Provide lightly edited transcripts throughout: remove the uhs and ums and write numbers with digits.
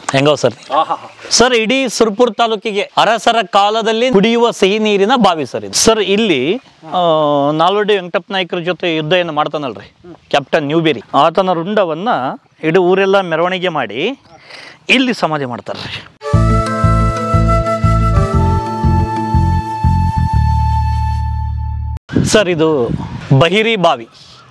ಹೆಂಗೋ sir sir ಇಡೀ ಸುರಪುರ ತಾಲೂಕಿಗೆ ಅರಸರ ಕಾಲದಲ್ಲಿ ಕುಡಿಯುವ ಸಿಹಿ ನೀರಿನ ಬಾವಿ ಸರ್ ಇದು. ಸರ್ ಇಲ್ಲಿ ನಾಲ್ವಡಿ ವೆಂಕಟಪ್ಪ ನಾಯಕರ ಜೊತೆ ಯುದ್ಧ ಏನು ಮಾಡ್ತಾನಲ್ರಿ ಕ್ಯಾಪ್ಟನ್ ನ್ಯೂಬೇರಿ, ಆತನ ರುಂಡವನ್ನ ಇಡೀ ಊರೆಲ್ಲ ಮೆರವಣಿಗೆ ಮಾಡಿ ಇಲ್ಲಿ ಸಮಾಧಿ ಮಾಡ್ತಾರ್ರಿ. ಸರ್ ಇದು ಬಹಿರಿ ಬಾವಿ.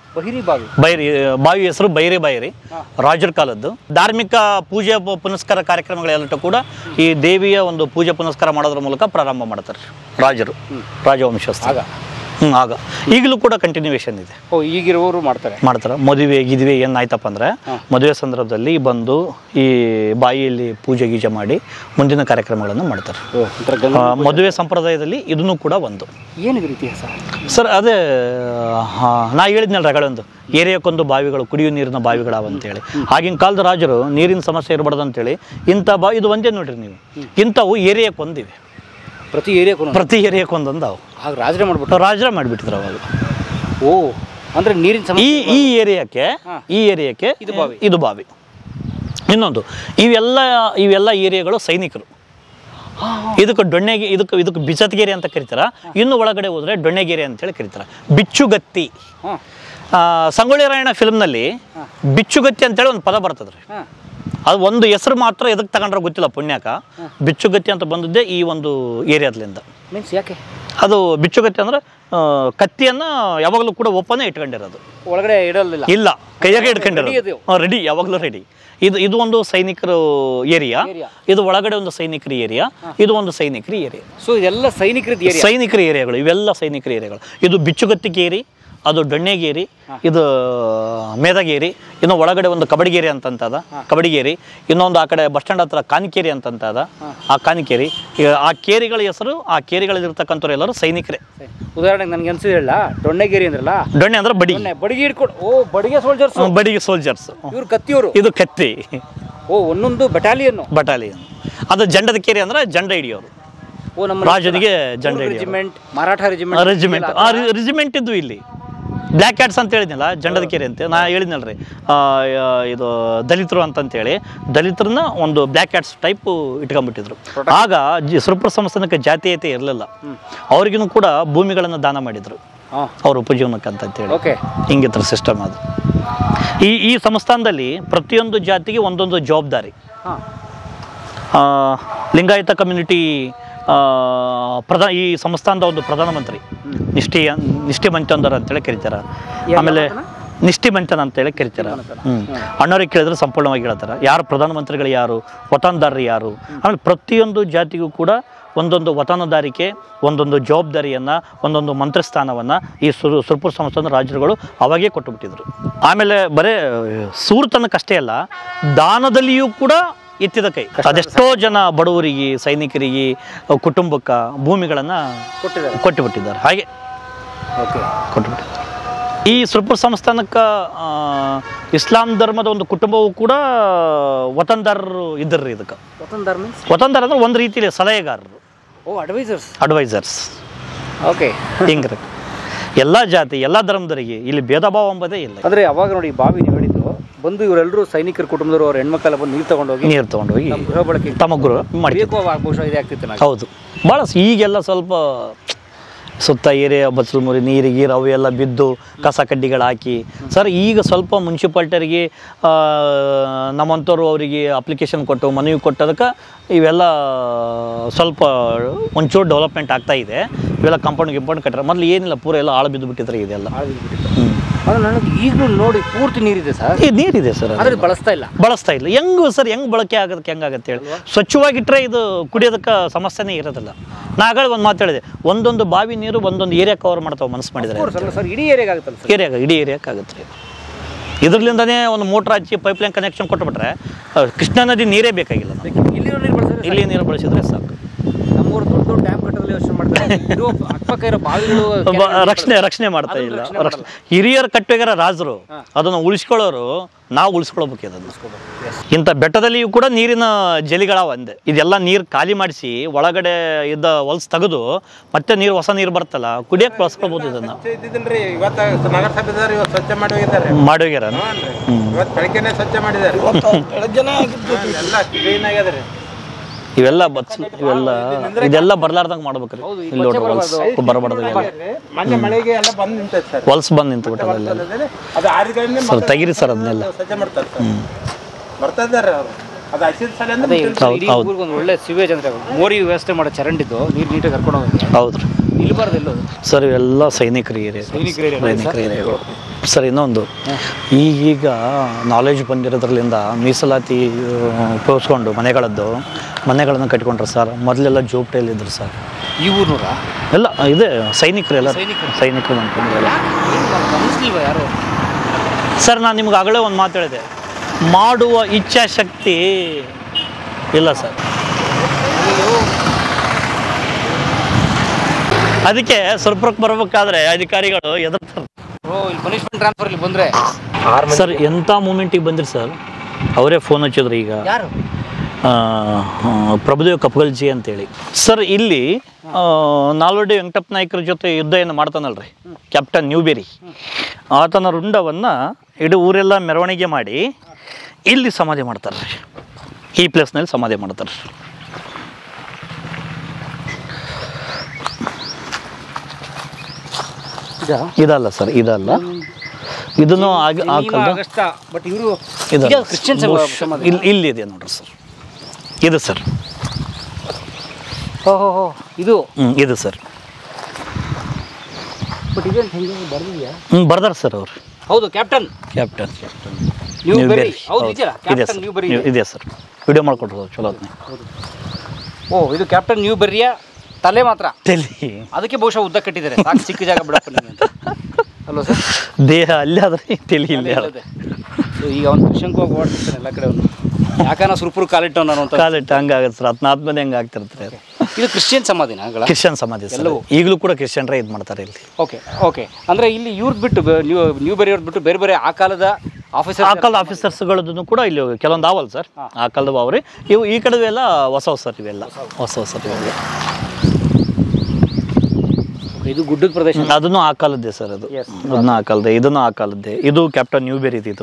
ಬಾವಿ ಹೆಸರು ಬೈರಿ ಬಾಯಿ, ರಾಜರ ಕಾಲದ್ದು. ಧಾರ್ಮಿಕ ಪೂಜೆ ಪುನಸ್ಕಾರ ಕಾರ್ಯಕ್ರಮಗಳೆಲ್ಲಟು ಕೂಡ ಈ ದೇವಿಯ ಒಂದು ಪೂಜೆ ಪುನಸ್ಕಾರ ಮಾಡೋದ್ರ ಮೂಲಕ ಪ್ರಾರಂಭ ಮಾಡ್ತಾರೆ ರಾಜರು, ರಾಜವಂಶಸ್ಥ. ಆಗ ಈಗಲೂ ಕೂಡ ಕಂಟಿನ್ಯೂಯೇಷನ್ ಇದೆ. ಈಗಿರುವವರು ಮಾಡ್ತಾರೆ. ಮದುವೆ ಗಿದುವೆ ಏನಾಯ್ತಪ್ಪ ಅಂದ್ರೆ ಮದುವೆ ಸಂದರ್ಭದಲ್ಲಿ ಬಂದು ಈ ಬಾಯಿಯಲ್ಲಿ ಪೂಜೆ ಗೀಜೆ ಮಾಡಿ ಮುಂದಿನ ಕಾರ್ಯಕ್ರಮಗಳನ್ನು ಮಾಡ್ತಾರೆ. ಮದುವೆ ಸಂಪ್ರದಾಯದಲ್ಲಿ ಇದನ್ನು ಕೂಡ ಒಂದು. ಏನಿದೆ ಇತಿಹಾಸ ಸರ್? ಅದೇ ನಾ ಹೇಳಿದ್ನಲ್ಲ ರಗಳೊಂದು ಏರಿಯಾಕ್ಕೊಂದು ಬಾವಿಗಳು, ಕುಡಿಯುವ ನೀರಿನ ಬಾವಿಗಳಾವಂತೇಳಿ. ಆಗಿನ ಕಾಲದ ರಾಜರು ನೀರಿನ ಸಮಸ್ಯೆ ಇರಬಾರ್ದು ಅಂತೇಳಿ ಇಂಥ ಬಾವಿ, ಇದು ಒಂದೇ ನೋಡ್ರಿ ನೀವು, ಇಂಥವು ಏರಿಯಾಕ್ಕೆ ಒಂದಿವೆ. ಪ್ರತಿ ಏರಿಯಾಕ್ಕೆ ಒಂದೊಂದು ಅವು ರಾಜರೇ ಮಾಡಿಬಿಟ್ಟಿದ್ರು ಅವಾಗ. ಓ, ಅಂದ್ರೆ ನೀರಿನ ಸಮಸ್ಯೆ ಈ ಏರಿಯಾಕ್ಕೆ ಇದು ಬಾವಿ. ಇನ್ನೊಂದು ಇವೆಲ್ಲ ಏರಿಯಾಗಳು ಸೈನಿಕರು. ಇದಕ್ಕೆ ಡೊಣ್ಣೆಗೆ, ಇದಕ್ಕೆ ಬಿಚತ್ಗೆರೆ ಅಂತ ಕರೀತಾರ. ಇನ್ನು ಒಳಗಡೆ ಹೋದ್ರೆ ಡೊಣ್ಣೆಗೆರೆ ಅಂತೇಳಿ ಕರೀತಾರ. ಬಿಚ್ಚುಗತ್ತಿ, ಸಂಗೊಳ್ಳಿ ರಾಯಣ್ಣ ಫಿಲ್ಮ್ನಲ್ಲಿ ಬಿಚ್ಚುಗತ್ತಿ ಅಂತೇಳಿ ಒಂದು ಪದ ಬರ್ತದ್ರಿ. ಅದು ಒಂದು ಹೆಸರು ಮಾತ್ರ ಎದಕ್ಕೆ ತಗೊಂಡ್ರೆ ಗೊತ್ತಿಲ್ಲ ಪುಣ್ಯಾಕ. ಬಿಚ್ಚುಗತ್ತಿ ಅಂತ ಬಂದಿದ್ದೆ ಈ ಒಂದು ಏರಿಯಾದ್ಲಿಂದ. ಯಾಕೆ ಅದು ಬಿಚ್ಚುಗತ್ತಿ ಅಂದ್ರೆ ಕತ್ತಿಯನ್ನ ಯಾವಾಗಲೂ ಕೂಡ ಓಪನ್ ಇಟ್ಕೊಂಡಿರೋದು, ಒಳಗಡೆ ಇಡಲಿಲ್ಲ, ಇಲ್ಲ ಕೈಯಾಗೆ ಇಟ್ಕೊಂಡಿರೋದು, ರೆಡಿ, ಯಾವಾಗಲೂ ರೆಡಿ. ಇದು ಒಂದು ಸೈನಿಕರ ಏರಿಯಾ, ಇದು ಒಳಗಡೆ ಒಂದು ಸೈನಿಕರ ಏರಿಯಾ, ಇದು ಒಂದು ಸೈನಿಕರ ಏರಿಯಾ. ಸೊ ಇದೆಲ್ಲ ಸೈನಿಕರ ಏರಿಯಾಗಳು, ಇವೆಲ್ಲ ಸೈನಿಕರ ಏರಿಯಾಗಳು. ಇದು ಬಿಚ್ಚುಗತ್ತಿಗೇರಿ, ಅದು ಡೊಣ್ಣೆಗೇರಿ, ಇದು ಮೇದಗೇರಿ, ಇನ್ನು ಒಳಗಡೆ ಒಂದು ಕಬಡಿಗೇರಿ ಅಂತಂತದ, ಕಬಡಿಗೇರಿ. ಇನ್ನೊಂದು ಆ ಕಡೆ ಬಸ್ ಸ್ಟ್ಯಾಂಡ್ ಹತ್ರ ಕಾನಿಕೇರಿ ಅಂತಂತದ, ಆ ಕಾನಿಕೇರಿ. ಆ ಕೇರಿಗಳ ಹೆಸರು, ಆ ಕೇರಿಗಳಲ್ಲಿರ್ತಕ್ಕಂಥವ್ರು ಎಲ್ಲರೂ ಸೈನಿಕರೇ. ಉದಾಹರಣೆಗೆ ನನಗೆ ಅನ್ಸಿದೆ ಹೇಳ, ಡೊಣ್ಣೆಗೇರಿ ಅಂದ್ರಲ್ಲ, ಡೊಣ್ಣೆ ಅಂದ್ರೆ ಬಡಿಗೆ ಹಿಡ್ಕೊಂಡು, ಬಡಿಗೆ ಸೋಲ್ಜರ್ಸ್ ಇವ್ರು ಕತ್ತಿಯವರು, ಇದು ಕತ್ತಿ. ಒಂದೊಂದು ಬಟಾಲಿಯನ್. ಅದು ಜಂಡದ ಕೇರಿ ಅಂದ್ರೆ ಜಂಡ ಹಿಡಿಯೋರು, ರಾಜನಿಗೆ ಜಂಡ ರೆಜಿಮೆಂಟ್, ಮರಾಠ ರೆಜಿಮೆಂಟ್ ಇದ್ದು. ಇಲ್ಲಿ ಬ್ಲ್ಯಾಕ್ ಕ್ಯಾಟ್ಸ್ ಅಂತ ಹೇಳಿದ್ನಲ್ಲ, ಜಂಡದ ಕೇರಿ ಅಂತ ನಾ ಹೇಳಿದ್ನಲ್ರಿ. ಇದು ದಲಿತರು ಅಂತಂತೇಳಿ ದಲಿತರನ್ನ ಒಂದು ಬ್ಲ್ಯಾಕ್ ಕ್ಯಾಟ್ಸ್ ಟೈಪ್ ಇಟ್ಕೊಂಡ್ಬಿಟ್ಟಿದ್ರು. ಆಗ ಸುರಪುರ ಸಂಸ್ಥಾನಕ್ಕೆ ಜಾತೀಯತೆ ಇರಲಿಲ್ಲ. ಅವ್ರಿಗೂ ಕೂಡ ಭೂಮಿಗಳನ್ನು ದಾನ ಮಾಡಿದ್ರು ಅವ್ರ ಉಪಜೀವನಕ್ಕೆ ಅಂತಂತೇಳಿ. ಹಿಂಗಿತ್ರ ಸಿಸ್ಟಮ್ ಅದು. ಈ ಸಂಸ್ಥಾನದಲ್ಲಿ ಪ್ರತಿಯೊಂದು ಜಾತಿಗೆ ಒಂದೊಂದು ಜವಾಬ್ದಾರಿ. ಲಿಂಗಾಯತ ಕಮ್ಯುನಿಟಿ ಈ ಸಂಸ್ಥಾನದ ಒಂದು ಪ್ರಧಾನಮಂತ್ರಿ ನಿಷ್ಠಿ ಮಂಚಂದರ್ ಅಂತೇಳಿ ಕರೀತಾರ. ಆಮೇಲೆ ನಿಷ್ಠಿ ಮಂಚನ್ ಅಂತೇಳಿ ಕರೀತಾರ. ಅಣ್ಣವ್ರಿಗೆ ಕೇಳಿದ್ರೆ ಸಂಪೂರ್ಣವಾಗಿ ಹೇಳ್ತಾರೆ ಯಾರು ಪ್ರಧಾನಮಂತ್ರಿಗಳು, ಯಾರು ವತನದಾರರು ಯಾರು. ಆಮೇಲೆ ಪ್ರತಿಯೊಂದು ಜಾತಿಗೂ ಕೂಡ ಒಂದೊಂದು ವತನದಾರಿಕೆ, ಒಂದೊಂದು ಜವಾಬ್ದಾರಿಯನ್ನು, ಒಂದೊಂದು ಮಂತ್ರಿಸ್ಥಾನವನ್ನು ಈ ಸುರಪುರ ಸಂಸ್ಥಾನದ ರಾಜರುಗಳು ಅವಾಗೇ ಕೊಟ್ಟುಬಿಟ್ಟಿದ್ರು. ಆಮೇಲೆ ಬರೇ ಸೂರ್ತನಕ್ಕಷ್ಟೇ ಅಲ್ಲ, ದಾನದಲ್ಲಿಯೂ ಕೂಡ ಎತ್ತಿದ ಕೈ. ಅದೆಷ್ಟೋ ಜನ ಬಡವರಿಗೆ, ಸೈನಿಕರಿಗೆ, ಕುಟುಂಬಕ್ಕೆ ಭೂಮಿಗಳನ್ನು ಕೊಟ್ಟುಬಿಟ್ಟಿದ್ದಾರೆ. ಹಾಗೆ ಕೊಟ್ಟುಬಿಟ್ಟಿದ್ದಾರೆ. ಈ ಸುರಪುರ ಸಂಸ್ಥಾನಕ್ಕೆ ಇಸ್ಲಾಂ ಧರ್ಮದ ಒಂದು ಕುಟುಂಬವು ಕೂಡ ವತನದಾರರು ಇದ್ದರ್ರಿ. ಇದಕ್ಕೆ ವತನದಾರ ಅಂದ್ರೆ ಒಂದು ರೀತಿಯಲ್ಲಿ ಸಲಹೆಗಾರರು, ಅಡ್ವೈಸರ್ಸ್. ಹಿಂಗ್ರಿ ಎಲ್ಲ ಜಾತಿ, ಎಲ್ಲ ಧರ್ಮದವರಿಗೆ ಇಲ್ಲಿ ಭೇದ ಭಾವ ಎಂಬುದೇ ಇಲ್ಲ. ಅಂದ್ರೆ ಅವಾಗ ನೋಡಿ, ಬಾವಿ ನೀವು ಹೇಳಿದ್ದು ಬಂದು ಇವರೆಲ್ಲರೂ ಸೈನಿಕರ ಕುಟುಂಬದವರು ಅವ್ರ ಹೆಣ್ಮಕ್ಳೆಲ್ಲ ಬಂದು ನೀರು ತಗೊಂಡೋಗಿ ಗೃಹ ಬಳಕೆ ತಮ್ಮ ಗೃಹ ಮಾಡಿ. ಹೌದು, ಭಾಳ ಈಗೆಲ್ಲ ಸ್ವಲ್ಪ ಸುತ್ತ ಏರಿಯಾ ಬಚ್ಚಲು ಮುರಿ ನೀರಿಗೆ ಅವು ಎಲ್ಲ ಬಿದ್ದು ಕಸ ಕಡ್ಡಿಗಳು ಹಾಕಿ. ಸರ್ ಈಗ ಸ್ವಲ್ಪ ಮುನ್ಸಿಪಾಲ್ಟಿಯರಿಗೆ ನಮ್ಮಂಥವ್ರು ಅವರಿಗೆ ಅಪ್ಲಿಕೇಶನ್ ಕೊಟ್ಟು ಮನವಿ ಕೊಟ್ಟೋದಕ್ಕೆ ಇವೆಲ್ಲ ಸ್ವಲ್ಪ ಒಂಚೂರು ಡೆವಲಪ್ಮೆಂಟ್ ಆಗ್ತಾ ಇದೆ. ಇವೆಲ್ಲ ಕಾಂಪೌಂಡ್ ಕಟ್ಟರೆ. ಮೊದಲು ಏನಿಲ್ಲ, ಪೂರ ಎಲ್ಲ ಆಳು ಬಿದ್ದು ಬಿಟ್ಟಿದ್ರೆ ಇದೆಲ್ಲ. ನನಗೆ ಈಗಲೂ ನೋಡಿ ಪೂರ್ತಿ ನೀರಿದೆ ಸರ್. ನೀರಿದೆ ಸರ್, ಬಳಸ್ತಾ ಇಲ್ಲ. ಹೆಂಗೆ ಬಳಕೆ ಆಗೋದಕ್ಕೆ ಹೆಂಗಾಗತ್ತೆ ಹೇಳಿ. ಸ್ವಚ್ಛವಾಗಿಟ್ಟರೆ ಇದು ಕುಡಿಯೋದಕ್ಕೆ ಸಮಸ್ಯೆನೇ ಇರೋದಿಲ್ಲ. ನಾ ಆಗಲೇ ಒಂದು ಮಾತು ಹೇಳಿದೆ, ಒಂದೊಂದು ಬಾವಿ ನೀರು ಒಂದೊಂದು ಏರಿಯಾ ಕವರ್ ಮಾಡ್ತಾವೆ ಮನಸ್ಸು ಮಾಡಿದರೆ. ಇಡೀ ಏರಿಯಾಗೆ ಆಗುತ್ತೆ. ಇದರಲ್ಲಿಂದನೇ ಒಂದು ಮೋಟ್ರ್ ಹಚ್ಚಿ ಪೈಪ್ಲೈನ್ ಕನೆಕ್ಷನ್ ಕೊಟ್ಟುಬಿಟ್ರೆ ಕೃಷ್ಣಾ ನದಿ ನೀರೇ ಬೇಕಾಗಿಲ್ಲ. ಇಲ್ಲಿ ನೀರು ಬಳಸಿದ್ರೆ ಸಾಕು. ನಮ್ಮೂರು ದೊಡ್ಡ ಡ್ಯಾಮ್ ಕಟ್ಟೋದು ಆಮೇಲೆ ಯೋಚನೆ ಮಾಡ್ತಾರೆ ಇದು ಅಕ್ಕಪಕ್ಕ ಇರೋ ಬಾವಿಗಳು ರಕ್ಷಣೆ ಮಾಡ್ತಾ ಇಲ್ಲ. ಹಿರಿಯರು ಕಟ್ಟಿಗೆರ ರಾಜರು ಅದನ್ನು ಉಳಿಸ್ಕೊಳ್ಳೋರು, ನಾವು ಉಳಿಸ್ಕೊಳ್ಬೇಕು ಅದನ್ನು. ಇಂಥ ಬೆಟ್ಟದಲ್ಲಿಯೂ ಕೂಡ ನೀರಿನ ಜಲಿಗಳವ ಅಂದೆ. ಇದೆಲ್ಲ ನೀರು ಖಾಲಿ ಮಾಡಿಸಿ ಒಳಗಡೆ ಇದ್ದ ಹೊಲ್ಸ್ ತೆಗೆದು ಮತ್ತೆ ನೀರು ಹೊಸ ನೀರು ಬರ್ತಲ್ಲ, ಕುಡಿಯಕ್ಕೆ ಬಳಸ್ಕೊಳ್ಬೋದು ಇದನ್ನ. ಮಾಡಿ ಹೋಗ್ಯಾರ ಇವೆಲ್ಲ ಇದೆಲ್ಲ ಬರ್ಲಾರ್ದಂಗ ಮಾಡ್ಬೇಕ್ರಿ. ಇಲ್ಲಿ ನೋಡ್ರಿ ಹೊಲ್ಸ್ ಬರಬಾರ್ದು, ಹೊಲ್ಸ್ ಬಂದು ನಿಂತು ಬಿಟ್ಟದಲ್ಲ ಸರ್. ತೆಗಿರಿ ಸರ್ ಅದನ್ನೆಲ್ಲ. ಒಳ್ಳೆ ಸಿವೇಜ್ ಅಂದ್ರೆ ಮೋರಿ ವ್ಯವಸ್ಥೆ ಮಾಡೋ ಚರಂಡಿದ್ದು ನೀರು ನೀಟಾಗಿ ಕರ್ಕೊಂಡು ಹೋಗಿ. ಹೌದ್ರಿ, ಇಲ್ಬಾರ್ದು ಸರ್. ಇವೆಲ್ಲ ಸೈನಿಕರ ಏರಿಯಾಗಳು ಸರ್. ಇನ್ನೊಂದು ಈಗೀಗ ನಾಲೆಜ್ ಬಂದಿರೋದ್ರಲ್ಲಿಂದ ಮೀಸಲಾತಿ ಉಪಯೋಗಿಸ್ಕೊಂಡು ಮನೆಗಳನ್ನು ಕಟ್ಕೊಂಡ್ರೆ ಸರ್. ಮೊದಲೆಲ್ಲ ಜೋಪಟೆಯಲ್ಲಿದ್ದರು ಸರ್. ಈ ಊರ್ನೂರ ಎಲ್ಲ ಇದೆ ಸೈನಿಕರೆಲ್ಲ ಸೈನಿಕರು ಅನ್ಕೊಂಡಿಲ್ಲ ಯಾರು ಸರ್. ನಾನು ನಿಮ್ಗೆ ಆಗಲೇ ಒಂದು ಮಾತು ಹೇಳಿದೆ, ಮಾಡುವ ಇಚ್ಛಾಶಕ್ತಿ ಇಲ್ಲ ಸರ್. ಅದಕ್ಕೆ ಸ್ವಲ್ಪಕ್ಕೆ ಬರ್ಬೇಕಾದ್ರೆ ಅಧಿಕಾರಿಗಳು ಎದುರ್ತಾರೆ ಸರ್. ಎಂಥ ಮೂಮೆಂಟಿಗೆ ಬಂದ್ರಿ ಸರ್. ಅವರೇ ಫೋನ್ ಹಚ್ಚಿದ್ರು ಈಗ, ಪ್ರಭುದೇವ್ ಕಪ್ಗಲ್ಜಿ ಅಂತೇಳಿ ಸರ್. ಇಲ್ಲಿ ನಾಲ್ವಡಿ ವೆಂಕಟಪ್ಪ ನಾಯ್ಕರ ಜೊತೆ ಯುದ್ಧ ಏನು ಮಾಡ್ತಾನಲ್ರಿ ಕ್ಯಾಪ್ಟನ್ ನ್ಯೂಬೆರಿ, ಆತನ ರುಂಡವನ್ನು ಇಡೀ ಊರೆಲ್ಲ ಮೆರವಣಿಗೆ ಮಾಡಿ ಇಲ್ಲಿ ಸಮಾಧಿ ಮಾಡ್ತಾರೆ. ಈ ಪ್ಲೇಸ್ನಲ್ಲಿ ಸಮಾಧಿ ಮಾಡ್ತಾರೆ. ಇದಲ್ಲ ಸರ್, ಇದಲ್ಲ. ಇದನ್ನು ಇಲ್ಲಿದೆ ನೋಡ್ರಿ ಸರ್. ಇದು ಸರ್, ಇದು ಸರ್. ಬರ್ದಾರ ಸರ್ ಅವರು. ಹೌದು, ಕ್ಯಾಪ್ಟನ್ ಇದೆ ಸರ್. ವಿಡಿಯೋ ಮಾಡ್ಕೊಟ್ರು ಚಲೋ. ಇದು ಕ್ಯಾಪ್ಟನ್ ನ್ಯೂಬೆರಿಯ ತಲೆ ಮಾತ್ರ, ಅದಕ್ಕೆ ಬಹುಶಃ ಉದ್ದ ಕಟ್ಟಿದ್ದಾರೆ. ಚಿಕ್ಕ ಜಾಗ ಬಿಡಪ್ಪ ಅಲ್ವಾ ಸರ್. ದೇಹ ಅಲ್ಲೇ ಆದ್ರೆ ತಲೆ ಇಲ್ಲೇ. ಈಗ ಒಂದು ಶಂಕು ಓಡ್ತಿರ್ತಾನೆ ಎಲ್ಲ ಕಡೆ. ಒಂದು ಯಾಕನ ಸುರ್ಪುರ್ ಕಾಲಿಟ್ಟು ನಾನು ಅಂತ ಕಾಲಿಟ್ಟು ಹಂಗಾಗತ್ತೆ ಸರ್. ಹತ್ನಾದ್ಮೇಲೆ ಹೆಂಗೆ ಆಗ್ತಿರ್ತಾರೆ. ಇದು ಕ್ರಿಶ್ಚಿಯನ್ ಸಮಾಧಿನ? ಕ್ರಿಶ್ಚಿಯನ್ ಸಮಾಧಿ ಎಲ್ಲವೂ ಈಗಲೂ ಕೂಡ ಕ್ರಿಶ್ಚಿಯನ್ರೇ ಇದು ಮಾಡ್ತಾರೆ ಇಲ್ಲಿ. ಓಕೆ ಅಂದ್ರೆ ಇಲ್ಲಿ ಇವ್ರದ್ದು ಬಿಟ್ಟು ನ್ಯೂಬೆರಿಯವ್ರದ್ದು ಬಿಟ್ಟು ಬೇರೆ ಬೇರೆ ಆ ಕಾಲದ ಆಫೀಸರ್ಸ್ಗಳದ್ದು ಕೂಡ ಇಲ್ಲಿ ಕೆಲವೊಂದು ಅವಲ್ಲ ಸರ್. ಆ ಕಾಲದ ಅವ್ರಿ ಇವು. ಈ ಕಡೆ ಎಲ್ಲ ಹೊಸ ಇವೆಲ್ಲ ಹೊಸ ಇವೆಲ್ಲ. ಇದು ಗುಡ್ಡದ ಪ್ರದೇಶ. ಅದನ್ನು ಆ ಕಾಲದ್ದೇ ಸರ್. ಅದನ್ನು ಆ ಕಾಲದ್ದೇ, ಇದನ್ನು ಆ ಕಾಲದ್ದೇ. ಇದು ಕ್ಯಾಪ್ಟನ್ ನ್ಯೂಬೆರಿ ಇದು.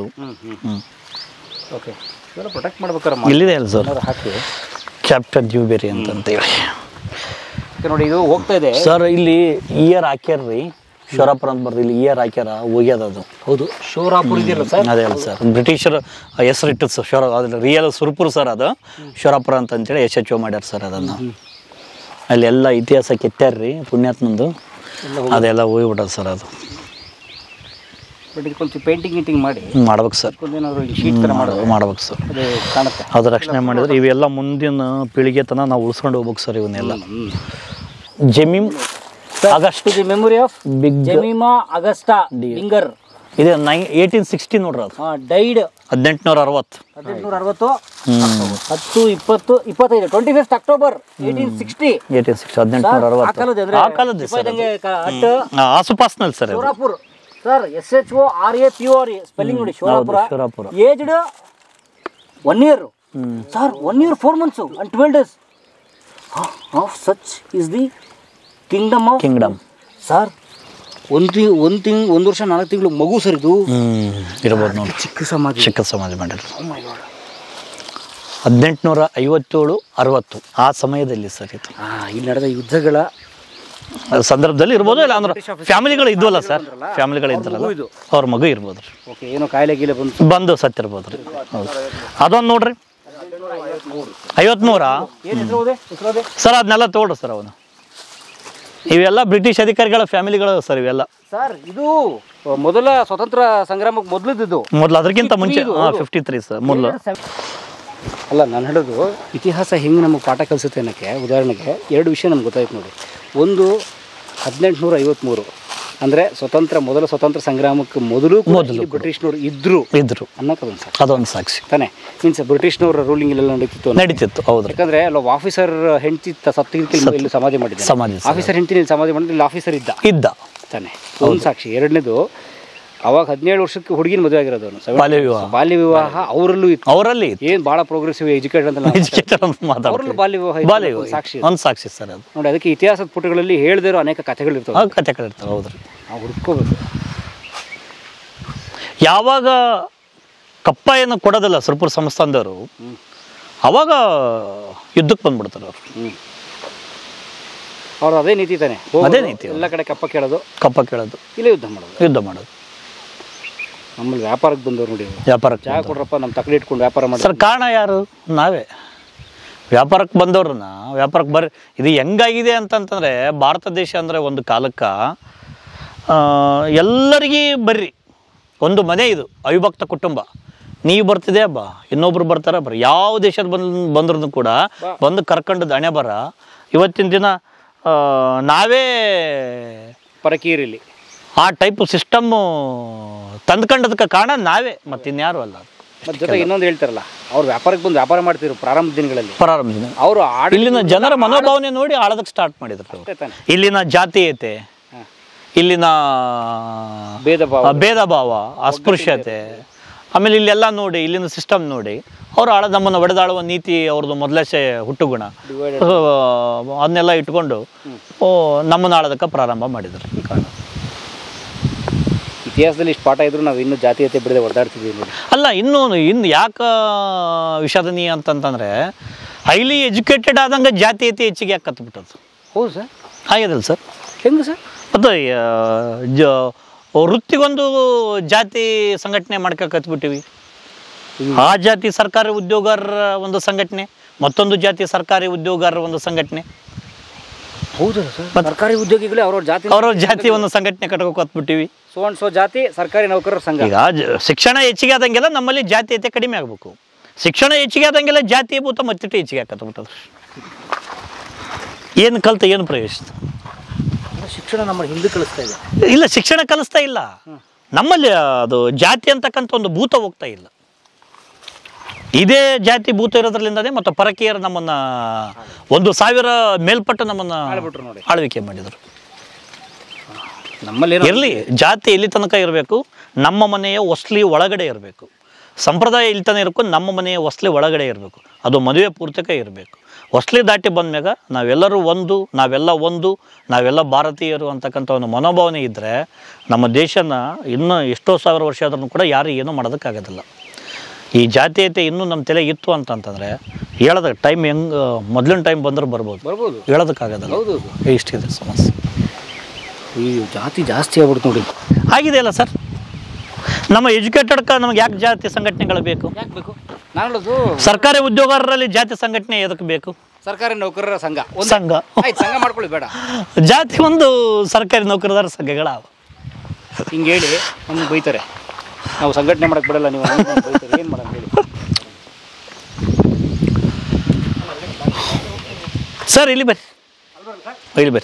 ಪ್ರೊಟೆಕ್ಟ್ ಮಾಡ್ಬೇಕಾರೆ ಇಲ್ಲಿದೆ ಅಲ್ಲ ಸರ್, ಕ್ಯಾಪ್ಟನ್ ನ್ಯೂಬೆರಿ ಅಂತೇಳಿ ನೋಡಿ. ಇದು ಹೋಗ್ತಾ ಇದೆ ಸರ್. ಇಲ್ಲಿ ಇಯರ್ ಹಾಕ್ಯಾರ್ರಿ, ಶೋರಾಪುರ ಅಂತ ಬರ್ದು ಇಲ್ಲಿ ಇಯರ್ ಹಾಕ್ಯಾರ, ಹೋಗ್ಯದ ಅದು. ಹೌದು, ಶೋರಾಪುರ ಇದೆಯಲ್ಲ ಸರ್. ಅದೇ ಅಲ್ಲ ಸರ್, ಬ್ರಿಟಿಷರು ಹೆಸರಿಟ್ಟು ಸರ್. ಅದ್ರ ರಿಯಲ್ ಸುರ್ಪುರ್ ಸರ್. ಅದು ಶೋರಾಪುರ ಅಂತೇಳಿ SHO ಮಾಡ್ಯಾರ ಸರ್. ಅದನ್ನು ಅಲ್ಲೆಲ್ಲ ಇತಿಹಾಸ ಕೆತ್ತಾರ್ರಿ ಪುಣ್ಯಾತ್ಮಂದು. ಅದೆಲ್ಲ ಹೋಗ್ಬಿಟ್ಟದ ಸರ್. ಅದು ಪೇಂಟಿಂಗ್ ಮಾಡಿ ಮಾಡ್ಬೇಕು ಸರ್. ಮಾಡ್ಬೇಕು ಸರ್. ಅದು ರಕ್ಷಣೆ ಮಾಡಿದ್ರೆ ಇವೆಲ್ಲ ಮುಂದಿನ ಪೀಳಿಗೆ ತನ ನಾವು ಉಳಿಸ್ಕೊಂಡು ಹೋಗ್ಬೇಕು ಸರ್. ಇವನ್ನೆಲ್ಲ Jemima August memory of Jemima Augusta Dinger ಇದೆ. 1860 ನೋಡ್ರಿ. ಅದು ಡೈಡ್ 1860. 10/20/25 25th October 1860. 1860 ಆಸುಪಾಸ್ನಲ್ಲಿ sir. Shorapur sir. SHORAPUR spelling ನೋಡಿ. Shorapur. Aged 1 year sir. 1 year 4 months and 12 days. Of such is the kingdom sir. ಒಂದು ವರ್ಷ 4 ತಿಂಗಳು ಮಗು ಸರ್. ಇದು ಇರ್ಬೋದು ನೋಡಿ. ಚಿಕ್ಕ ಸಮಾಧಿ ಮಾಡಿದ್ರು. 1857-60 ಆ ಸಮಯದಲ್ಲಿ ಸರ್. ಇದು ಇಲ್ಲಿ ನಡೆದ ಯುದ್ಧಗಳ ಸಂದರ್ಭದಲ್ಲಿ ಇರ್ಬೋದು. ಇಲ್ಲ ಅಂದ್ರೆ ಫ್ಯಾಮಿಲಿಗಳು ಇದ್ವಲ್ಲ ಸರ್. ಫ್ಯಾಮಿಲಿಗಳು ಇದ್ರಲ್ಲ, ಅವ್ರ ಮಗು ಇರ್ಬೋದು. ಏನೋ ಕಾಯಿಲೆ ಗೀಲೆ ಬಂದು ಸತ್ತಿರ್ಬೋದು ರೀ. ಹೌದು. ಅದೊಂದು ನೋಡ್ರಿ 53 ಸರ್. ಅದನ್ನೆಲ್ಲ ತೋಡ್ರಿ ಸರ್. ಅವನು ಇವೆಲ್ಲ ಬ್ರಿಟಿಷ್ ಅಧಿಕಾರಿಗಳ ಫ್ಯಾಮಿಲಿಗಳು ಸರ್. ಇವೆಲ್ಲ ಸರ್. ಇದು ಮೊದಲ ಸ್ವತಂತ್ರ ಸಂಗ್ರಾಮಕ್ಕೆ ಮೊದಲು ಅದಕ್ಕಿಂತ ಮುಂಚೆ 53 ಸರ್. ಮೊದಲು ಅಲ್ಲ, ನಾನು ಹೇಳೋದು ಇತಿಹಾಸ ಹೆಂಗೆ ನಮಗೆ ಪಾಠ ಕಲಿಸುತ್ತೆ ಅನ್ನೋಕ್ಕೆ ಉದಾಹರಣೆಗೆ 2 ವಿಷಯ ನಮ್ಗೆ ಗೊತ್ತಾಯ್ತು ನೋಡಿ. ಒಂದು 1853 ಅಂದ್ರೆ ಮೊದಲ ಸ್ವತಂತ್ರ ಸಂಗ್ರಾಮಕ್ಕೆ ಮೊದಲು ಬ್ರಿಟಿಷ್ನವರು ಇದ್ರು ಅನ್ನೋದೊಂದು ಸಾಕ್ಷಿ. ಅದೊಂದು ಸಾಕ್ಷಿ ತಾನೆ. ಮೀನ್ಸ್ ಬ್ರಿಟಿಷ್ನವರ ರೂಲಿಂಗ್ ಇಲ್ಲೆಲ್ಲ ನಡೀತಿತ್ತು. ಹೌದು. ಯಾಕಂದ್ರೆ ಅಲ್ಲ ಆಫೀಸರ್ ಹೆಂಡತಿ ಇಲ್ಲಿ ಸಮಾಧಿ ಮಾಡಿದ್ದಾರೆ. ಆಫೀಸರ್ ಹೆಂಡತಿ ಇಲ್ಲಿ ಸಮಾಧಿ ಮಾಡಿದ್ರೆ ಇಲ್ಲಿ ಆಫೀಸರ್ ಇದ್ದ ತಾನೆ. ಒಂದು ಸಾಕ್ಷಿ. ಎರಡನೇದು, ಅವಾಗ 17 ವರ್ಷಕ್ಕೆ ಹುಡುಗಿನ ಮದುವೆ ಆಗಿರೋದು. ಬಾಲ್ಯ ವಿವಾಹ ಅವರಲ್ಲಿ ಏನ್ ಬಹಳ ಪ್ರೋಗ್ರೆಸಿವ್ ಎಜುಕೇಟೆಡ್ ಅಂತ ಬಾಲ್ಯ ವಿವಾಹ ಸಾಕ್ಷಿ. ಒಂದು ಸಾಕ್ಷಿ ಸರ್ ಅದು. ನೋಡಿ, ಅದಕ್ಕೆ ಇತಿಹಾಸದ ಪುಟಗಳಲ್ಲಿ ಹೇಳ್ದಿರೋ ಅನೇಕ ಕಥೆಗಳಿರ್ತವೆ. ಹೌದ್ರಿ. ನಾವು ಹುಡುಕೋಬೇಕು. ಯಾವಾಗ ಕಪ್ಪಾಯನ್ನು ಕೊಡೋದಿಲ್ಲ ಸುರಪುರ ಸಂಸ್ಥಾನದವರು, ಅವಾಗ ಯುದ್ಧಕ್ಕೆ ಬಂದ್ಬಿಡ್ತಾರೆ ಅವ್ರು ಅದೇ ನೀತಿ ತಾನೆ. ಅದೇ ನೀತಿ. ಎಲ್ಲ ಕಡೆ ಕಪ್ಪ ಕೇಳೋದು, ಇಲ್ಲ ಯುದ್ಧ ಮಾಡೋದು. ನಮ್ಮಲ್ಲಿ ವ್ಯಾಪಾರಕ್ಕೆ ಬಂದವರು ನೋಡಿ, ಚಹಾ ಕೊಡ್ರಪ್ಪ ನಮ್ಮ ತಕ್ಕಡಿ ಇಟ್ಕೊಂಡು ವ್ಯಾಪಾರ ಮಾಡಿ. ಸರ್, ಕಾರಣ ಯಾರು? ನಾವೇ. ವ್ಯಾಪಾರಕ್ಕೆ ಬಂದವ್ರನ್ನ ವ್ಯಾಪಾರಕ್ಕೆ ಬರ್ರಿ. ಇದು ಹೆಂಗಾಗಿದೆ ಅಂತಂತಂದರೆ, ಭಾರತ ದೇಶ ಅಂದರೆ ಒಂದು ಕಾಲಕ್ಕೆ ಎಲ್ಲರಿಗೂ ಬರ್ರಿ, ಒಂದು ಮನೆ ಇದು, ಅವಿಭಕ್ತ ಕುಟುಂಬ. ನೀವು ಬರ್ತಿದೆ ಬಾ, ಇನ್ನೊಬ್ರು ಬರ್ತಾರ ಬರ್ರಿ. ಯಾವ ದೇಶದ ಬಂದ್ರೂ ಕೂಡ ಬಂದು ಕರ್ಕೊಂಡು ಹಣೆ ಬರ. ಇವತ್ತಿನ ದಿನ ನಾವೇ ಪರಕೀರಿಲಿ ಆ ಟೈಪ್ ಸಿಸ್ಟಮ್ಮು ತಂದ್ಕೊಂಡದಕ್ಕೆ ಕಾರಣ ನಾವೇ, ಮತ್ತು ಇನ್ಯಾರು ಅಲ್ಲ. ಮತ್ತು ಜೊತೆಗೆ ಇನ್ನೊಂದು ಹೇಳ್ತಾರಲ್ಲ, ಅವ್ರು ವ್ಯಾಪಾರಕ್ಕೆ ಬಂದು ವ್ಯಾಪಾರ ಮಾಡ್ತಿದ್ರು ಪ್ರಾರಂಭ ದಿನಗಳಲ್ಲಿ. ಅವರು ಇಲ್ಲಿನ ಜನರ ಮನೋಭಾವನೆ ನೋಡಿ ಆಳೋದಕ್ಕೆ ಸ್ಟಾರ್ಟ್ ಮಾಡಿದ್ರು. ಇಲ್ಲಿನ ಜಾತೀಯತೆ, ಇಲ್ಲಿನ ಭೇದ ಭಾವ, ಅಸ್ಪೃಶ್ಯತೆ, ಆಮೇಲೆ ಇಲ್ಲೆಲ್ಲ ನೋಡಿ, ಇಲ್ಲಿನ ಸಿಸ್ಟಮ್ ನೋಡಿ ಅವರು ನಮ್ಮನ್ನು ಒಡೆದಾಳುವ ನೀತಿ ಅವ್ರದ್ದು ಮೊದಲೇಸೆ ಹುಟ್ಟುಗುಣ, ಅದನ್ನೆಲ್ಲ ಇಟ್ಕೊಂಡು ನಮ್ಮನ್ನು ಆಳೋದಕ್ಕೆ ಪ್ರಾರಂಭ ಮಾಡಿದ್ರು. ಇತಿಹಾಸದಲ್ಲಿ ಇಷ್ಟು ಪಾಠ ಇದ್ರು ನಾವು ಇನ್ನೂ ಜಾತೀಯತೆ ಬಿಡದೆ ಒದ್ದಾಡ್ತಿದ್ದೀವಿ ನೋಡಿ. ಅಲ್ಲ, ಇನ್ನು ಯಾಕೆ ವಿಷಾದನೀಯ ಅಂತಂತಂದರೆ, ಹೈಲಿ ಎಜುಕೇಟೆಡ್ ಆದಂಗೆ ಜಾತೀಯತೆ ಹೆಚ್ಚಿಗೆ ಯಾಕೆ ಕತ್ಬಿಟ್ಟದು. ಹೌದು ಸರ್, ಆಗಿದಲ್ಲ ಸರ್? ಹೆಂಗೆ ಸರ್? ಮತ್ತು ವೃತ್ತಿಗೊಂದು ಜಾತಿ ಸಂಘಟನೆ ಮಾಡ್ಕೊಕತ್ಬಿಟ್ಟಿವಿ. ಆ ಜಾತಿ ಸರ್ಕಾರಿ ಉದ್ಯೋಗರ ಒಂದು ಸಂಘಟನೆ, ಮತ್ತೊಂದು ಜಾತಿ ಸರ್ಕಾರಿ ಉದ್ಯೋಗರ ಒಂದು ಸಂಘಟನೆ. ಹೌದು ಸರ್, ಸರ್ಕಾರಿ ಉದ್ಯೋಗಿಗಳೇ ಅವ್ರವ್ರ ಜಾತಿ ಒಂದು ಸಂಘಟನೆ ಕಟ್ಕೊತ್ಬಿಟ್ಟಿವಿ. ಸೊ ಜಾತಿ ಸರ್ಕಾರಿ ನೌಕರರ ಸಂಘ. ಈಗ ಶಿಕ್ಷಣ ಹೆಚ್ಚಿಗೆ ಆದಂಗೆಲ್ಲ ನಮ್ಮಲ್ಲಿ ಜಾತೀಯತೆ ಕಡಿಮೆ ಆಗಬೇಕು. ಶಿಕ್ಷಣ ಹೆಚ್ಚಿಗೆ ಆದಂಗೆಲ್ಲ ಜಾತೀಯಭೂತ ಮತ್ತಿಟ್ಟು ಹೆಚ್ಚಿಗೆ ಆಕತ್ಬಿಟ್ಟದು. ಏನು ಕಲ್ತ ಏನು ಪ್ರಯೋಜನ? ಶಿಕ್ಷಣ ನಮ್ಮಲ್ಲಿ ಹಿಂದೆ ಕಲಿಸ್ತಾ ಇದೆ. ಇಲ್ಲ, ಶಿಕ್ಷಣ ಕಲಿಸ್ತಾ ಇಲ್ಲ. ನಮ್ಮಲ್ಲಿ ಅದು ಜಾತಿ ಅಂತಕ್ಕಂಥ ಒಂದು ಭೂತ ಹೋಗ್ತಾ ಇಲ್ಲ. ಇದೇ ಜಾತಿ ಭೂತ ಇರೋದ್ರಲ್ಲಿಂದನೇ ಮತ್ತು ಪರಕೀಯರು ನಮ್ಮನ್ನ 1000 ಮೇಲ್ಪಟ್ಟು ನಮ್ಮನ್ನ ಆಳ್ವಿಕೆ ಮಾಡಿದರು. ನಮ್ಮಲ್ಲಿ ಇರಲಿ, ಜಾತಿ ಎಲ್ಲಿ ತನಕ ಇರಬೇಕು, ನಮ್ಮ ಮನೆಯ ಹೊಸ್ಲಿ ಒಳಗಡೆ ಇರಬೇಕು. ಸಂಪ್ರದಾಯ ಇಲ್ಲಿ ತನಕ ಇರಬೇಕು, ನಮ್ಮ ಮನೆಯ ಹೊಸ್ಲಿ ಒಳಗಡೆ ಇರಬೇಕು. ಅದು ಮದುವೆ ಪೂರ್ತಕ ಇರಬೇಕು. ಹೊಸ್ಲಿ ದಾಟಿ ಬಂದ್ಮ್ಯಾಗ ನಾವೆಲ್ಲರೂ ನಾವೆಲ್ಲ ಭಾರತೀಯರು ಅಂತಕ್ಕಂಥ ಒಂದು ಮನೋಭಾವನೆ ಇದ್ದರೆ ನಮ್ಮ ದೇಶನ ಇನ್ನೂ ಎಷ್ಟೋ ಸಾವಿರ ವರ್ಷ ಆದ್ರೂ ಕೂಡ ಯಾರು ಏನೂ ಮಾಡೋದಕ್ಕಾಗೋದಿಲ್ಲ. ಈ ಜಾತೀಯತೆ ಇನ್ನೂ ನಮ್ಮ ತಲೆ ಇತ್ತು ಅಂತಂತಂದರೆ ಹೇಳೋದಕ್ಕೆ ಟೈಮ್ ಹೆಂಗೆ ಮೊದಲಿನ ಟೈಮ್ ಬಂದ್ರೆ ಬರ್ಬೋದು, ಹೇಳೋದಕ್ಕಾಗೋದಿಲ್ಲ. ಇಷ್ಟಿದೆ ಸಮಸ್ಯೆ. ಈ ಜಾತಿ ಜಾಸ್ತಿ ಆಗ್ಬಿಡ್ತು ನೋಡಿ. ಆಗಿದೆಯಲ್ಲ ಸರ್, ನಮ್ಮ ಎಜುಕೇಟೆಡ್ಕ ನಮ್ಗೆ ಯಾಕೆ ಜಾತಿ ಸಂಘಟನೆಗಳು ಬೇಕು? ನಾನು ಹೇಳೋದು, ಸರ್ಕಾರಿ ಉದ್ಯೋಗರಲ್ಲಿ ಜಾತಿ ಸಂಘಟನೆ ಎದಕ್ಕೆ ಬೇಕು? ಸರ್ಕಾರಿ ನೌಕರರ ಸಂಘ ಸಂಘ ಮಾಡ್ಕೊಳ್ಳಿ ಬೇಡ. ಜಾತಿ ಒಂದು ಸರ್ಕಾರಿ ನೌಕರರ ಸಂಘಗಳ ಹಿಂಗೆ ಹೇಳಿ ನಮ್ಗೆ ಬೈತಾರೆ, ನಾವು ಸಂಘಟನೆ ಮಾಡಕ್ಕೆ ಬಿಡಲ್ಲ ನೀವು ಬೈತಾರೆ. ಏನು ಮಾಡೋಣ ಹೇಳಿ ಸರ್? ಇಲ್ಲಿ ಬರ್ರಿ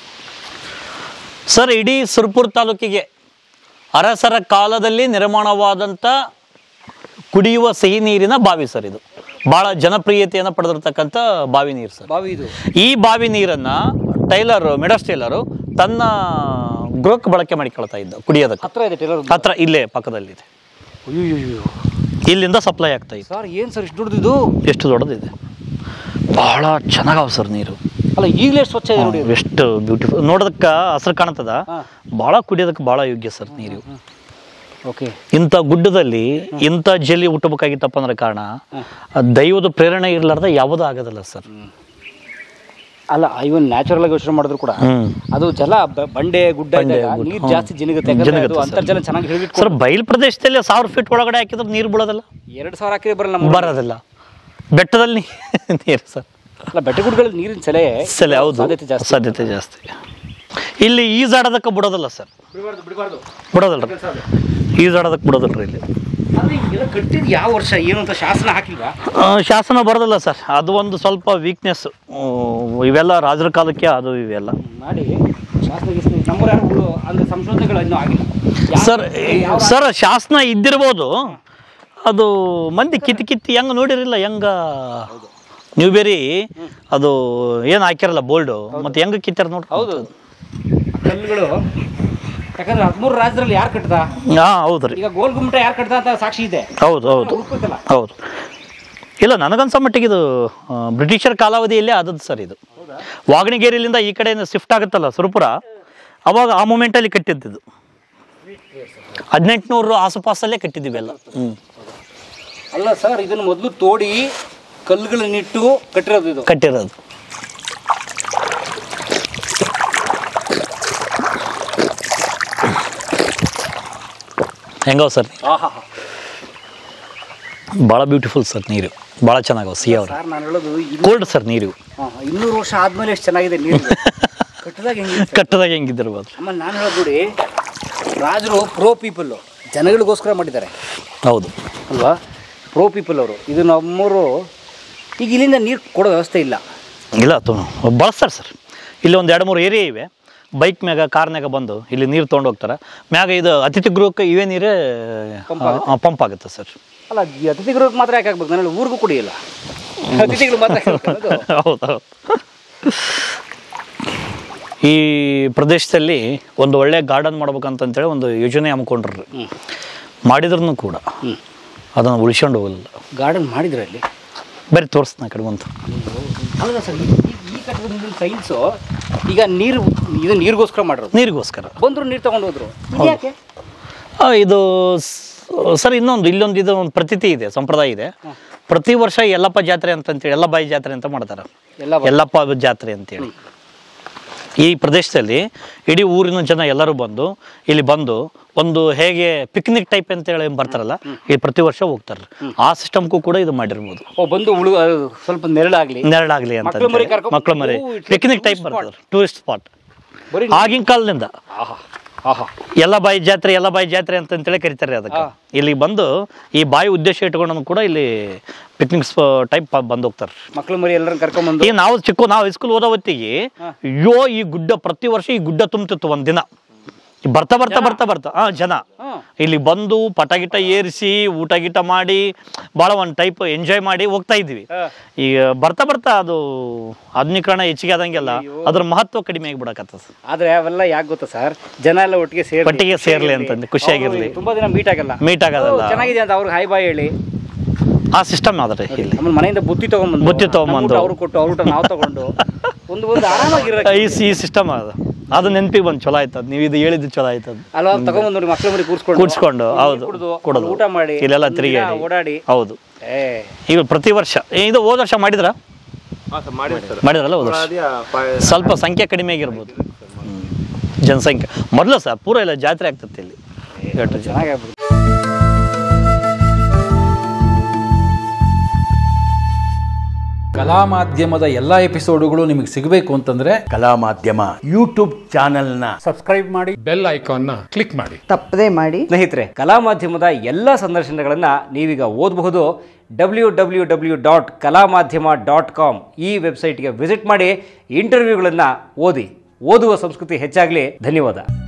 ಸರ್. ಇಡೀ ಸುರಪುರ ತಾಲೂಕಿಗೆ ಅರಸರ ಕಾಲದಲ್ಲಿ ನಿರ್ಮಾಣವಾದಂಥ ಕುಡಿಯುವ ಸಿಹಿ ನೀರಿನ ಬಾವಿ ಸರ್. ಇದು ಭಾಳ ಜನಪ್ರಿಯತೆಯನ್ನು ಪಡೆದಿರ್ತಕ್ಕಂಥ ಬಾವಿ ನೀರು ಸರ್. ಈ ಬಾವಿ ನೀರನ್ನು ಮಿಡಸ್ ಟೈಲರು ತನ್ನ ಗೃಹಕ್ಕೆ ಬಳಕೆ ಮಾಡಿಕೊಳ್ತಾ ಇದ್ದ, ಕುಡಿಯೋದಕ್ಕೆ. ಹತ್ರ ಇಲ್ಲೇ ಪಕ್ಕದಲ್ಲಿದೆ. ಇಲ್ಲಿಂದ ಸಪ್ಲೈ ಆಗ್ತಾ ಇದೆ ಸರ್. ಏನು ಸರ್ ಇಷ್ಟು ದೊಡ್ಡದಿದು? ಎಷ್ಟು ದೊಡ್ಡದಿದೆ, ಭಾಳ ಚೆನ್ನಾಗವ ಸರ್ ನೀರು. ಅಲ್ಲ, ಈಗಲೇ ಸ್ವಚ್ಛ ಇದೆ ನೋಡಿ, ಎಷ್ಟು ಬ್ಯೂಟಿಫುಲ್. ನೋಡೋದಕ್ಕೆ ಹಸಿರು ಕಾಣ್ತದ, ಭಾಳ ಕುಡಿಯೋದಕ್ಕೆ ಭಾಳ ಯೋಗ್ಯ ಸರ್ ನೀರು. ಓಕೆ. ಇಂಥ ಗುಡ್ಡದಲ್ಲಿ ಇಂಥ ಜಲ್ಲಿ ಹುಟ್ಟಬೇಕಾಗಿತ್ತಪ್ಪ ಅಂದ್ರೆ ಕಾರಣ ದೈವದ ಪ್ರೇರಣೆ ಇರಲಾರ್ದ ಯಾವುದೂ ಆಗೋದಿಲ್ಲ ಸರ್. ಅಲ್ಲ, ಇವನ್ ನ್ಯಾಚುರಲ್ ಆಗಿ ಯೋಚನೆ ಮಾಡಿದ್ರು ಕೂಡ ಅದು ಜಲ ಬಂಡೆ ಗುಡ್ಡ ನೀರು ಜಾಸ್ತಿ ಜಿನುಗುತ್ತೆ. ಅಂತರ್ಜಲ ಚೆನ್ನಾಗಿ ಹಿಡಿದಿಟ್ಟು ಸರ್, ಬಯಲು ಪ್ರದೇಶದಲ್ಲಿ 1000 ಫೀಟ್ ಒಳಗಡೆ ಹಾಕಿದ್ರೆ ನೀರು ಬೀಳೋದಿಲ್ಲ. 2000 ಹಾಕಿದ್ರೆ ಬರೋದಿಲ್ಲ. ಬೆಟ್ಟದಲ್ಲಿ ನೀರು ಸರ್. ಅಲ್ಲ, ಬೆಟ್ಟಗುಡ್ಡಗಳಲ್ಲಿ ನೀರಿನ ಸೆಲೆ ಹೌದು, ಸಾಧ್ಯತೆ ಜಾಸ್ತಿ. ಇಲ್ಲಿ ಈಜಾಡೋದಕ್ಕೆ ಬಿಡೋದಿಲ್ಲ ಸರ್, ಬಿಡೋದಲ್ರಿ, ಈಜಾಡೋದಕ್ಕೆ ಬಿಡೋದಿಲ್ರಿ ಇಲ್ಲಿ. ಕಟ್ಟಿದ್ದು ಯಾವ ವರ್ಷ ಏನು ಅಂತ ಶಾಸನ ಹಾಕಿಲ್ವಾ? ಶಾಸನ ಬರೋದಿಲ್ಲ ಸರ್, ಅದು ಒಂದು ಸ್ವಲ್ಪ ವೀಕ್ನೆಸ್. ಇವೆಲ್ಲ ರಾಜರ ಕಾಲಕ್ಕೆ ಅದು ಇವೆಲ್ಲ ಮಾಡಿ ನಮ್ಮೂರು ಯಾರು ಅಂದ್ರೆ ಸಂಶೋಧನೆಗಳು ಇನ್ನೂ ಆಗಿಲ್ಲ ಸರ್ ಶಾಸನ ಇದ್ದಿರ್ಬೋದು, ಅದು ಮಂದಿ ಕಿತ್ತಿ ಹೆಂಗೆ ನೋಡಿರಲಿಲ್ಲ, ಹೆಂಗ ನೀವು ಬೇರೆ ಅದು ಏನು ಹಾಕಿರಲ್ಲ ಬೋಲ್ಡು, ಮತ್ತೆ ಹೆಂಗೆ ಕಿತ್ತಾರ ನೋಡಿ. ಹೌದು, ಕಲ್ಲುಗಳು ಯಾಕಂದ್ರೆ 13 ರಾಜ್ಯದಲ್ಲಿ ಯಾರು ಕಟ್ಟದ? ಹೌದು ರೀ. ಈಗ ಗೋಲ್ ಗುಮ್ಮಟ ಯಾರು ಕಟ್ಟದ ಅಂತ ಸಾಕ್ಷಿ ಇದೆ. ಹೌದು ಹೌದು ಹೌದು. ಇಲ್ಲ, ನನಗನ್ಸೋ ಮಟ್ಟಿಗೆ ಇದು ಬ್ರಿಟಿಷರ ಕಾಲಾವಧಿಯಲ್ಲೇ ಆದದ್ದು ಸರ್. ಇದು ವಾಗಣಗೇರಿಲಿಂದ ಈ ಕಡೆ ಶಿಫ್ಟ್ ಆಗುತ್ತಲ್ಲ ಸುರಪುರ, ಅವಾಗ ಆ ಮೂಮೆಂಟಲ್ಲಿ ಕಟ್ಟಿದ್ದು. 1800 ಆಸುಪಾಸಲ್ಲೇ ಕಟ್ಟಿದ್ದೀವಿ ಎಲ್ಲ. ಅಲ್ಲ ಸರ್, ಇದನ್ನು ಮೊದಲು ತೋಡಿ ಕಲ್ಲುಗಳನ್ನಿಟ್ಟು ಕಟ್ಟಿರೋದು. ಇದು ಕಟ್ಟಿರೋದು ಹೆಂಗವ ಸರ್? ಭಾಳ ಬ್ಯೂಟಿಫುಲ್ ಸರ್, ನೀರು ಭಾಳ ಚೆನ್ನಾಗವ. ಸಿ ಅವ್ರ ನಾನು ಹೇಳೋದು ಕೋಲ್ಡ್ ಸರ್ ನೀರು. 200 ವರ್ಷ ಆದ್ಮೇಲೆ ಎಷ್ಟು ಚೆನ್ನಾಗಿದೆ ನೀರು. ಕಟ್ಟದಾಗ ಹೆಂಗಿದ್ದಿರ್ಬೋದು. ಆಮೇಲೆ ನಾನು ಹೇಳೋದು ನೋಡಿ, ರಾಜರು ಪ್ರೋ ಪೀಪಲ್ಲು, ಜನಗಳಿಗೋಸ್ಕರ ಮಾಡಿದ್ದಾರೆ. ಹೌದು ಅಲ್ವಾ? ಪ್ರೋ ಪೀಪಲ್ ಅವರು. ಇದು ನಮ್ಮೂರು ಈಗ ಇಲ್ಲಿಂದ ನೀರು ಕೊಡೋ ವ್ಯವಸ್ಥೆ ಇಲ್ಲ. ಬಳಸ್ತಾರೆ ಸರ್. ಇಲ್ಲಿ ಒಂದು 2-3 ಏರಿಯಾ ಇವೆ. ಬೈಕ್ ಮ್ಯಾಗ ಕಾರ್ನಾಗ ಬಂದು ಇಲ್ಲಿ ನೀರು ತೊಗೊಂಡು ಹೋಗ್ತಾರೆ. ಮ್ಯಾಗ ಇದು ಅತಿಥಿ ಗೃಹಕ್ಕೆ ಇವೇ ನೀರೇ ಪಂಪ್ ಆಗುತ್ತೆ ಸರ್. ಅಲ್ಲ, ಅತಿಥಿ ಗೃಹಕ್ಕೆ ಮಾತ್ರ ಯಾಕೆ ಆಗ್ಬೇಕು? ನಾನು ಊರಿಗೂ ಕುಡಿಯಿಲ್ಲ, ಅತಿಥಿಗಳು ಮಾತ್ರ. ಹೌದೌದು. ಈ ಪ್ರದೇಶದಲ್ಲಿ ಒಂದು ಒಳ್ಳೆ ಗಾರ್ಡನ್ ಮಾಡ್ಬೇಕಂತೇಳಿ ಒಂದು ಯೋಜನೆ ಹಮ್ಮಿಕೊಂಡ್ರಿ. ಮಾಡಿದ್ರೂ ಕೂಡ ಅದನ್ನು ಉಳಿಸ್ಕೊಂಡು ಹೋಗಲಿಲ್ಲ. ಗಾರ್ಡನ್ ಮಾಡಿದ್ರೆ ಅಲ್ಲಿ ಬರೀ ತೋರಿಸ್ತಾನೆ ಕಡೆ ಬಂತು. ಅಲ್ಲ ಸರ್, ಈ ಕಟ್ಟಡದ ಸೈನ್ಸು ಈಗ ಇದು ನೀರಿಗೋಸ್ಕರ ಮಾಡಿರೋದು. ನೀರಿಗೋಸ್ಕರ ಬಂದರು, ನೀರು ತೊಗೊಂಡು ಹೋದ್ರು. ಯಾಕೆ ಇದು ಸರ್? ಇಲ್ಲೊಂದು ಇದು ಒಂದು ಪ್ರತೀತಿ ಇದೆ, ಸಂಪ್ರದಾಯ ಇದೆ. ಪ್ರತಿ ವರ್ಷ ಯಲ್ಲಪ್ಪ ಜಾತ್ರೆ ಅಂತೇಳಿ, ಯಲ್ಲಬಾಯಿ ಜಾತ್ರೆ ಅಂತ ಮಾಡ್ತಾರೆ. ಯಲ್ಲಪ್ಪ ಜಾತ್ರೆ ಅಂತೇಳಿ ಈ ಪ್ರದೇಶದಲ್ಲಿ ಇಡೀ ಊರಿನ ಜನ ಎಲ್ಲರೂ ಬಂದು ಇಲ್ಲಿ ಬಂದು ಒಂದು ಹೇಗೆ ಪಿಕ್ನಿಕ್ ಟೈಪ್ ಅಂತೇಳಿ ಬರ್ತಾರಲ್ಲ, ಈ ಪ್ರತಿ ವರ್ಷ ಹೋಗ್ತಾರೆ. ಆ ಸಿಸ್ಟಮ್ಗೂ ಕೂಡ ಇದು ಮಾಡಿರ್ಬೋದು. ಬಂದು ಸ್ವಲ್ಪ ನೆರಳಾಗ್ಲಿ ಅಂತ ಮಕ್ಕಳು ಮರಿ ಪಿಕ್ನಿಕ್ ಟೈಪ್ ಬರ್ತಾರೆ. ಟೂರಿಸ್ಟ್ ಸ್ಪಾಟ್ ಆಗಿನ ಕಾಲದಿಂದ. ಯಲ್ಲಬಾಯಿ ಜಾತ್ರೆ ಅಂತೇಳಿ ಕರೀತಾರೆ ಅದಕ್ಕೆ. ಇಲ್ಲಿ ಬಂದು ಈ ಬಾಯಿ ಉದ್ದೇಶ ಇಟ್ಕೊಂಡು ಕೂಡ ಇಲ್ಲಿ ಪಿಕ್ನಿಕ್ ಟೈಪ್ ಬಂದು ಹೋಗ್ತಾರೆ. ಮಕ್ಕಳು ಮರಿ ಎಲ್ಲರೂ ಕರ್ಕೊಂಡ್ಬಂದು. ನಾವು ಹೈಸ್ಕೂಲ್ ಓದೋ ಹೊತ್ತಿಗೆ ಈ ಗುಡ್ಡ ಪ್ರತಿ ವರ್ಷ ಈ ಗುಡ್ಡ ತುಂಬ್ತಿತ್ತು. ಒಂದಿನ ಬರ್ತಾ ಜನ ಇಲ್ಲಿ ಬಂದು ಪಟಗಿಟ ಏರಿಸಿ ಊಟ ಗೀಟ ಮಾಡಿ ಭಾಳ ಒಂದು ಟೈಪ್ ಎಂಜಾಯ್ ಮಾಡಿ ಹೋಗ್ತಾ ಇದ್ವಿ. ಈಗ ಬರ್ತಾ ಅದು ಆಧುನೀಕರಣ ಹೆಚ್ಚಿಗೆ ಆದಂಗೆಲ್ಲ ಅದ್ರ ಮಹತ್ವ ಕಡಿಮೆ ಆಗಿಬಿಡಕತ್ತ. ಆದ್ರೆ ಅವೆಲ್ಲ ಯಾಕೆ ಗೊತ್ತಾ ಸರ್? ಜನ ಎಲ್ಲ ಒಟ್ಟಿಗೆ ಸೇರ್ಲಿ ಅಂತಂದು ಖುಷಿಯಾಗಿರ್ಲಿ. ತುಂಬಾ ದಿನ ಮೀಟ್ ಆಗೋದಲ್ಲ, ಚೆನ್ನಾಗಿದೆ ಅಂತ ಅವ್ರಿಗೆ ಹಾಯ್ ಬಾಯ್ ಹೇಳಿ ಆ ಸಿಸ್ಟಮ್ ಆದ್ರೆ ಇಲ್ಲಿ. ಆಮೇಲೆ ಮನೆಯಿಂದ ಬುತ್ತಿ ತಗೊಂಡ್ಬಂದು ಅವ್ರು ಕೊಟ್ಟು ಅವ್ರ ಊಟ ನಾವು ತಗೊಂಡು ಒಂದು ಆರಾಮಾಗಿರೋ ಈ ಸಿಸ್ಟಮ್ ಅದು ನೆನಪಿಗೆ ಬಂದು ಚಲೋ ಆಯ್ತದ. ನೀವು ಇದು ಹೇಳಿದ್ದು ಚಲೋ ಆಯ್ತದ ಅಲ್ವಾ? ತಗೊಂಡ್ಬಂದು ನೋಡಿ, ಮಕ್ಕಳು ಮರಿ ಕೂರ್ಸ್ಕೊಂಡು ಹೌದು ಕೊಡೋದು, ಊಟ ಮಾಡಿ ಇಲ್ಲೆಲ್ಲ ತಿರುಗಿ ಓಡಾಡಿ. ಹೌದು, ಈಗ ಪ್ರತಿ ವರ್ಷ ಇದು ಹೋದ ವರ್ಷ ಮಾಡಿದ್ರಲ್ಲ ಹೋದ ವರ್ಷ ಸ್ವಲ್ಪ ಸಂಖ್ಯೆ ಕಡಿಮೆ ಆಗಿರ್ಬೋದು, ಜನಸಂಖ್ಯೆ. ಮೊದಲು ಸಹ ಪೂರ ಎಲ್ಲ ಜಾತ್ರೆ ಆಗ್ತದೆ ಇಲ್ಲಿ. ಚೆನ್ನಾಗಿ ಕಲಾ ಮಾಧ್ಯಮದ ಎಲ್ಲ ಎಪಿಸೋಡುಗಳು ನಿಮಗೆ ಸಿಗಬೇಕು ಅಂತಂದ್ರೆ ಕಲಾ ಮಾಧ್ಯಮ ಯೂಟ್ಯೂಬ್ ಚಾನೆಲ್ನ ಸಬ್ಸ್ಕ್ರೈಬ್ ಮಾಡಿ, ಬೆಲ್ ಐಕಾನ್ನ ಕ್ಲಿಕ್ ಮಾಡಿ, ತಪ್ಪದೇ ಮಾಡಿ. ಸ್ನೇಹಿತರೆ, ಕಲಾ ಮಾಧ್ಯಮದ ಎಲ್ಲ ಸಂದರ್ಶನಗಳನ್ನು ನೀವೀಗ ಓದಬಹುದು. www.kalamadhyama.com ಈ ವೆಬ್ಸೈಟ್ಗೆ ವಿಸಿಟ್ ಮಾಡಿ ಇಂಟರ್ವ್ಯೂಗಳನ್ನು ಓದಿ. ಓದುವ ಸಂಸ್ಕೃತಿ ಹೆಚ್ಚಾಗಲಿ. ಧನ್ಯವಾದ.